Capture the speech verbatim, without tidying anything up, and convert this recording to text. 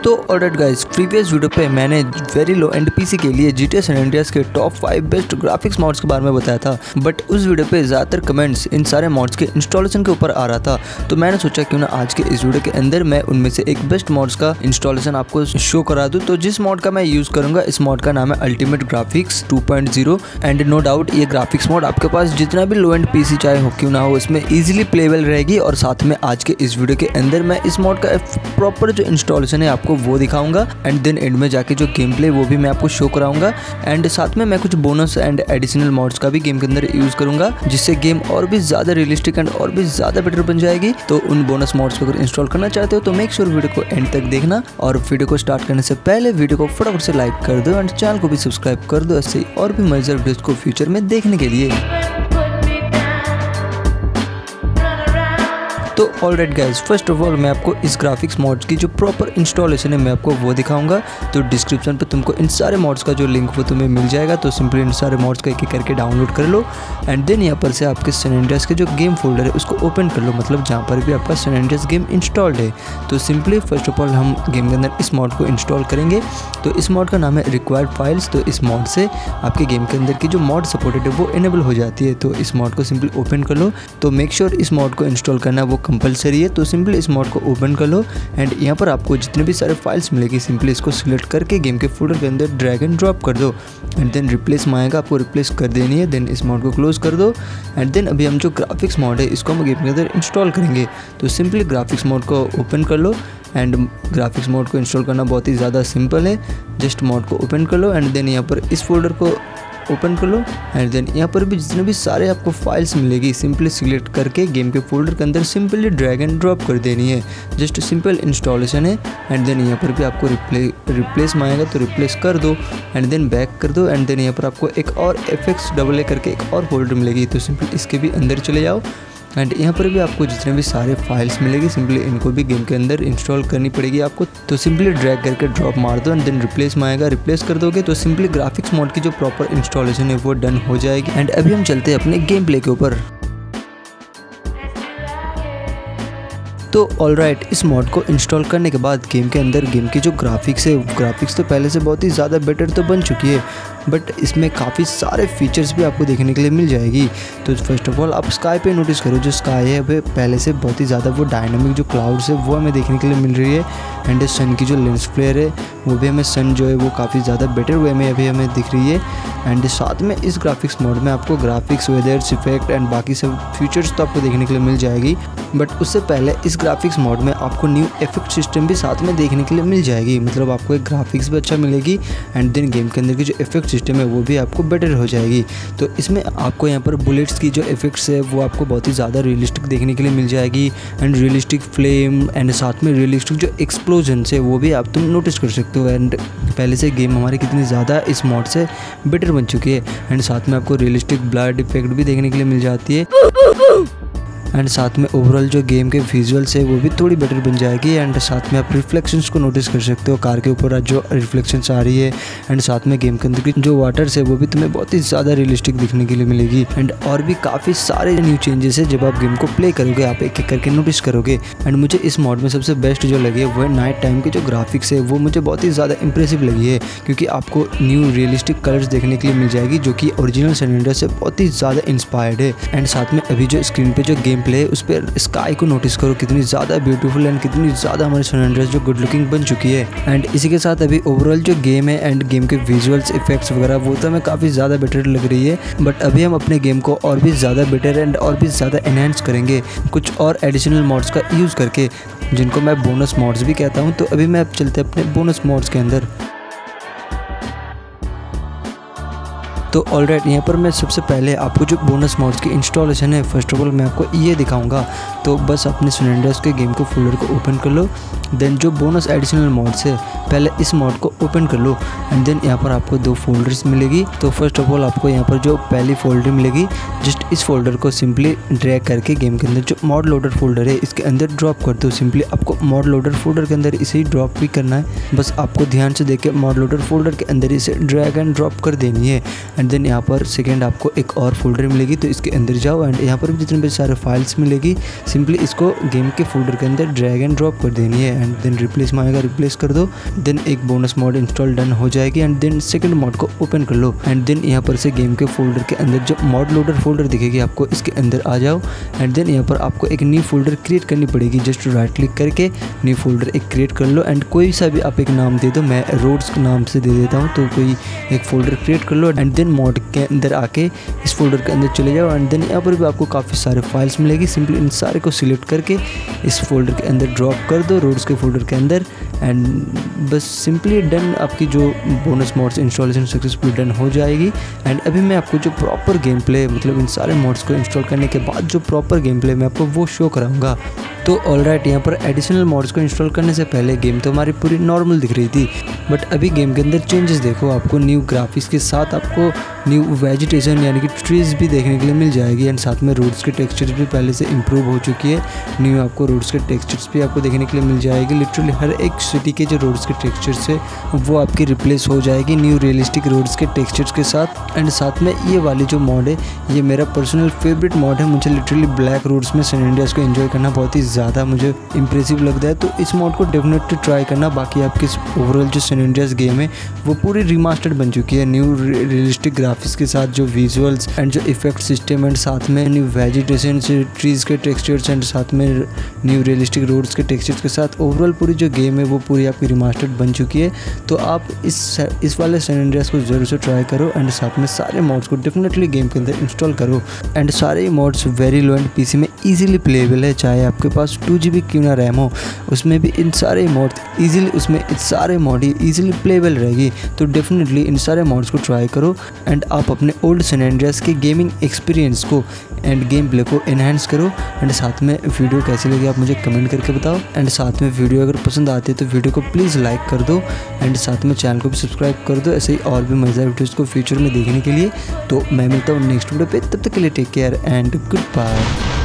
तो alright guys, previous video पे मैंने वेरी लो एंड पीसी के लिए जीटीए सैन एंड्रियास के top five best graphics mods के बारे में बताया था। बट उस वीडियो पे ज़्यादातर कमेंट्स इन सारे मॉड्स के इंस्टॉलेशन के ऊपर आ रहा था, तो मैंने सोचा क्यों ना आज के इस वीडियो के अंदर मैं उनमें से एक बेस्ट मॉड्स का इंस्टॉलेशन आपको शो करा दूँ। तो जिस मॉड का मैं यूज़ करूँगा, इस मॉड का नाम है ultimate graphics two point zero. And no doubt ये ग्राफिक्स मॉड आपके पास जितना भी लो एंड पीसी चाहे हो क्यों ना हो, इसमें ईजिली प्लेबल रहेगी। और साथ में आज के इस वीडियो के अंदर मैं इस मॉड का प्रॉपर जो इंस्टॉलेशन है आपको वो दिखाऊंगा। एंड देन एंड में जाके जो गेम प्ले वो भी मैं आपको शो कराऊंगा। एंड साथ में मैं कुछ बोनस एंड एडिशनल मॉड्स का भी गेम के अंदर यूज़ करूंगा, जिससे गेम और भी ज़्यादा रियलिस्टिक एंड और भी ज़्यादा बेटर बन जाएगी। तो उन बोनस मॉड्स को अगर इंस्टॉल करना चाहते हो तो मेक श्योर वीडियो को एंड तक देखना। और वीडियो को स्टार्ट करने से पहले वीडियो को फटाफट से लाइक कर दो एंड चैनल को भी सब्सक्राइब कर दो, ऐसे और भी मजेदार वीडियोस को फ्यूचर में देखने के लिए। तो alright guys, first of all मैं आपको इस ग्राफिक्स मॉड्स की जो प्रॉपर इंस्टॉलेशन है मैं आपको वो दिखाऊंगा। तो डिस्क्रिप्शन पे तुमको इन सारे मॉड्स का जो लिंक वो तुम्हें मिल जाएगा। तो सिंपली इन सारे मॉड्स का एक एक करके डाउनलोड कर लो। एंड देन यहाँ पर से आपके सैन एंड्रियास के जो गेम फोल्डर है उसको ओपन कर लो, मतलब जहाँ पर भी आपका सैन एंड्रियास गेम इंस्टॉल्ड है। तो सिंपली फर्स्ट ऑफ ऑल हम गेम के अंदर इस मॉड को इंस्टॉल करेंगे। तो इस मॉड का नाम है रिक्वायर्ड फाइल्स। तो इस मॉड से आपके गेम के अंदर की जो मॉड सपोर्टेड है वो इनेबल हो जाती है। तो इस मॉड को सिंपली ओपन कर लो। तो मेक श्योर इस मॉड को इंस्टॉल करना वो कंपलसरी है। तो सिंपली इस मॉड को ओपन कर लो। एंड यहाँ पर आपको जितने भी सारे फाइल्स मिलेगी सिंपली इसको सिलेक्ट करके गेम के फोल्डर के अंदर ड्रैग एंड ड्रॉप कर दो। एंड देन रिप्लेस में आएगा, आपको रिप्लेस कर देनी है। देन इस मॉड को क्लोज कर दो। एंड देन अभी हम जो ग्राफिक्स मॉड है इसको हम गेम के अंदर इंस्टॉल करेंगे। तो सिंपली ग्राफिक्स मॉड को ओपन कर लो। एंड ग्राफिक्स मोड को इंस्टॉल करना बहुत ही ज़्यादा सिंपल है। जस्ट मॉड को ओपन कर लो एंड देन यहाँ पर इस फोल्डर को ओपन कर लो। एंड देन यहाँ पर भी जितने भी सारे आपको फाइल्स मिलेगी सिंपली सिलेक्ट करके गेम के फोल्डर के अंदर सिंपली ड्रैग एंड ड्रॉप कर देनी है। जस्ट सिंपल इंस्टॉलेशन है। एंड देन यहाँ पर भी आपको रिप्ले रिप्लेस में आएगा तो रिप्लेस कर दो। एंड देन बैक कर दो। एंड देन यहाँ पर आपको एक और एफ एक्स डबल ए करके एक और फोल्डर मिलेगी, तो सिंपली इसके भी अंदर चले जाओ। एंड यहाँ पर भी आपको जितने भी सारे फाइल्स मिलेगी सिंपली इनको भी गेम के अंदर इंस्टॉल करनी पड़ेगी आपको। तो सिंपली ड्रैग करके ड्रॉप मार दो एंड देन रिप्लेस में आएगा, रिप्लेस कर दोगे तो सिंपली ग्राफिक्स मोड की जो प्रॉपर इंस्टॉलेशन है वो डन हो जाएगी। एंड अभी हम चलते हैं अपने गेम प्ले के ऊपर। तो ऑलराइट, इस मॉड को इंस्टॉल करने के बाद गेम के अंदर गेम की जो ग्राफिक्स है, ग्राफिक्स तो पहले से बहुत ही ज़्यादा बेटर तो बन चुकी है, बट इसमें काफ़ी सारे फीचर्स भी आपको देखने के लिए मिल जाएगी। तो फर्स्ट ऑफ ऑल आप स्काई पे नोटिस करो, जो स्काई है वह पहले से बहुत ही ज़्यादा वो डायनामिक जो क्लाउड्स है वो हमें देखने के लिए मिल रही है। एंड सन की जो लेंस फ्लेयर है वो भी हमें सन जो है वो काफ़ी ज़्यादा बेटर वे में अभी हमें दिख रही है। एंड साथ में इस ग्राफिक्स मोड में आपको ग्राफिक्स, वेदर्स, इफेक्ट एंड बाकी सब फीचर्स तो आपको देखने के लिए मिल जाएगी। बट उससे पहले इस ग्राफिक्स मोड में आपको न्यू इफेक्ट सिस्टम भी साथ में देखने के लिए मिल जाएगी, मतलब आपको एक ग्राफिक्स भी अच्छा मिलेगी। एंड देन गेम के अंदर की जो इफेक्ट सिस्टम है वो भी आपको बेटर हो जाएगी। तो इसमें आपको यहाँ पर बुलेट्स की जो इफेक्ट्स है वो आपको बहुत ही ज़्यादा रियलिस्टिक देखने के लिए मिल जाएगी। एंड रियलिस्टिक फ्लेम एंड साथ में रियलिस्टिक जो एक्सप्लोजन है वो भी आप तुम नोटिस कर सकते हो। एंड पहले से गेम हमारी कितनी ज़्यादा इस मॉड से बेटर बन चुकी है। एंड साथ में आपको रियलिस्टिक ब्लड इफेक्ट भी देखने के लिए मिल जाती है। एंड साथ में ओवरऑल जो गेम के विजुअल्स है वो भी थोड़ी बेटर बन जाएगी। एंड साथ में आप रिफ्लेक्शंस को नोटिस कर सकते हो, कार के ऊपर जो रिफ्लेक्शंस आ रही है। एंड साथ में गेम के अंदर की जो वाटर्स है वो भी तुम्हें बहुत ही ज़्यादा रियलिस्टिक दिखने के लिए मिलेगी। एंड और भी काफ़ी सारे न्यू चेंजेस है जब आप गेम को प्ले करोगे, आप एक एक करके नोटिस करोगे। एंड मुझे इस मॉड में सबसे बेस्ट जो लगी है वो है नाइट टाइम की जो ग्राफिक्स है वो मुझे बहुत ही ज़्यादा इंप्रेसिव लगी है, क्योंकि आपको न्यू रियलिस्टिक कलर्स देखने के लिए मिल जाएगी जो कि ओरिजिनल सैन एंड्रियास से बहुत ही ज़्यादा इंस्पायर्ड है। एंड साथ में अभी जो स्क्रीन पे जो गेम प्ले है उस पर स्काई को नोटिस करो, कितनी ज़्यादा ब्यूटीफुल एंड कितनी ज़्यादा हमारे सैन एंड्रियास जो गुड लुकिंग बन चुकी है। एंड इसी के साथ अभी ओवरऑल जो गेम है एंड गेम के विजुअल्स, इफेक्ट्स वगैरह वो तो हमें काफ़ी ज़्यादा बेटर लग रही है। बट अभी हम अपने गेम को और भी ज़्यादा बेटर एंड और भी ज़्यादा एनहांस करेंगे कुछ और एडिशनल मॉड्स का यूज़ करके, जिनको मैं बोनस मॉड्स भी कहता हूँ। तो अभी मैं अब चलते अपने बोनस मॉड्स के अंदर। तो ऑलराइट, यहाँ पर मैं सबसे पहले आपको जो बोनस मॉड्स की इंस्टॉलेशन है फर्स्ट ऑफ ऑल मैं आपको ये दिखाऊंगा। तो बस अपने सैन एंड्रियास के गेम को फोल्डर को ओपन कर लो। देन जो बोनस एडिशनल मॉड्स है पहले इस मॉड को ओपन कर लो। एंड देन यहाँ पर आपको दो फोल्डर्स मिलेगी। तो फर्स्ट ऑफ ऑल आपको यहाँ पर जो पहली फोल्डर मिलेगी, जस्ट इस फोल्डर को सिंपली ड्रैग करके गेम के अंदर जो मॉड लोडर फोल्डर है इसके अंदर ड्रॉप कर दो। सिंपली आपको मॉड लोडर फोल्डर के अंदर इसे ही ड्रॉप भी करना है, बस आपको ध्यान से देख के मॉड लोडर फोल्डर के अंदर इसे ड्रैग एंड ड्रॉप कर देनी है। एंड देन यहाँ पर सेकेंड आपको एक और फोल्डर मिलेगी, तो इसके अंदर जाओ एंड यहाँ पर भी जितने भी सारे फाइल्स मिलेगी सिंपली इसको गेम के फोल्डर के अंदर ड्रैग एंड ड्रॉप कर देनी है एंड देन रिप्लेस मांगेगा, रिप्लेस कर दो। देन एक बोनस मॉड इंस्टॉल डन हो जाएगी एंड देन सेकंड मॉड को ओपन कर लो एंड देन यहाँ पर से गेम के फोल्डर के अंदर जो मॉड लोडर फोल्डर दिखेगी आपको, इसके अंदर आ जाओ एंड देन यहाँ पर आपको एक न्यू फोल्डर क्रिएट करनी पड़ेगी। जस्ट राइट क्लिक करके न्यू फोल्डर एक क्रिएट कर लो एंड कोई सा भी आप एक नाम दे दो, मैं रोड्स नाम से दे देता हूँ, तो कोई एक फोल्डर क्रिएट कर लो एंड देन मॉड के अंदर आके इस फोल्डर के अंदर चले जाओ एंड देन यहाँ पर भी आपको काफ़ी सारे फाइल्स मिलेगी। सिंपली इन सारे को सिलेक्ट करके इस फोल्डर के अंदर ड्रॉप कर दो, रोड्स के फोल्डर के अंदर एंड बस सिंपली डन। आपकी जो bonus mods installation successful done हो जाएगी एंड अभी मैं आपको जो प्रॉपर गेम प्ले मतलब इन सारे मॉड्स को इंस्टॉल करने के बाद जो प्रॉपर गेम प्ले मैं आपको वो शो कराऊंगा। तो ऑलराइट, यहाँ पर एडिशनल मॉड्स को इंस्टॉल करने से पहले गेम तो हमारी पूरी नॉर्मल दिख रही थी, बट अभी गेम के अंदर चेंजेस देखो, आपको न्यू ग्राफिक्स के साथ आपको न्यू वेजिटेशन यानी कि ट्रीज भी देखने के लिए मिल जाएगी एंड साथ में रोड्स के टेक्सचर्स भी पहले से इंप्रूव हो चुकी है। न्यू आपको रोड्स के टेक्सचर्स भी आपको देखने के लिए मिल जाएगी। लिटरली हर एक सिटी के जो रोड्स के टेक्सचर्स है वो आपकी रिप्लेस हो जाएगी न्यू रियलिस्टिक रोड्स के टेक्सचर्स के साथ। एंड साथ में ये वाली जो मॉड है ये मेरा पर्सनल फेवरेट मॉड है। मुझे लिटरली ब्लैक रोड्स में सैन एंड्रियास को एंजॉय करना बहुत ही ज़्यादा मुझे इंप्रेसिव लगता है, तो इस मॉड को डेफिनेटली ट्राई करना। बाकी आपकी ओवरऑल जो सैन एंड्रियास गेम है वो पूरी रिमास्टर्ड बन चुकी है न्यू रियलिस्टिक ग्राफिक्स के साथ, जो विजुअल्स एंड जो इफेक्ट सिस्टम एंड साथ में न्यू वेजिटेशन ट्रीज के टेक्सचर्स एंड साथ में न्यू रियलिस्टिक रोड्स के टेक्सचर्स के साथ ओवरऑल पूरी जो गेम है वो पूरी आपकी रिमास्टर्ड बन चुकी है। तो आप इस इस वाले सैन एंड्रियास को ज़रूर से ट्राई करो एंड साथ में सारे मॉड्स को डेफिनेटली गेम के अंदर इंस्टॉल करो एंड सारे mods very low end PC में इजीली प्लेएबल है। चाहे आपके पास टू जी बी क्यों ना रैम हो, उसमें भी इन सारे मॉड्स इजीली उसमें इन सारे मॉड इजीली प्लेएबल रहेगी। तो डेफिनेटली इन सारे मॉड्स को ट्राई करो एंड आप अपने ओल्ड सैन एंड्रियास के गेमिंग एक्सपीरियंस को एंड गेम प्ले को एनहांस करो। एंड साथ में वीडियो कैसी लगी आप मुझे कमेंट करके बताओ एंड साथ में वीडियो अगर पसंद आती है तो वीडियो को प्लीज़ लाइक कर दो एंड साथ में चैनल को भी सब्सक्राइब कर दो ऐसे ही और भी मज़ेदार वीडियोज़ को फ्यूचर में देखने के लिए। तो मैं मिलता हूँ नेक्स्ट वीडियो पे, तब तक के लिए take care and good bye.